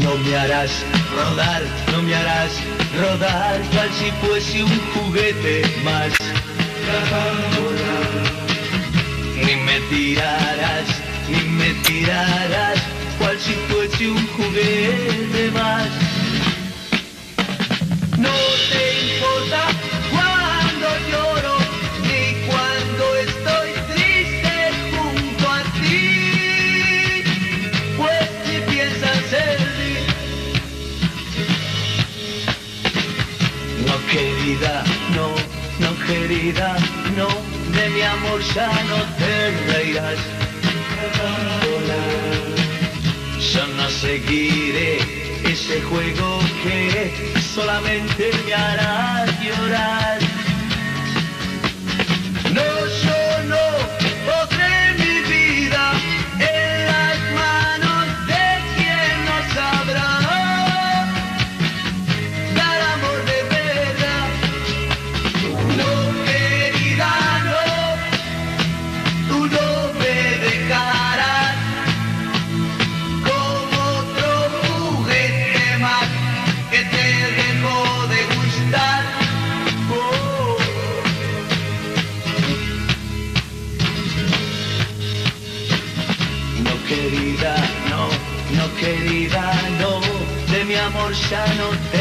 No me harás rodar, no me harás rodar, cual si fuese un juguete más. Ni me tirarás, cual si fuese un juguete más. No te importa cuando lloro, ni cuando estoy triste junto a ti, pues si piensas en mí. No querida, no, no querida, no, de mi amor ya no te reirás. Yo no seguiré ese juego que solamente me hará llorar. No, yo no podré mi vida en las manos de quien no sabrá dar amor de verdad. No, querida, no, tú no me dejarás como otro juguete más que te dejó de gustar. Oh. No querida, no, no querida, no, de mi amor ya no te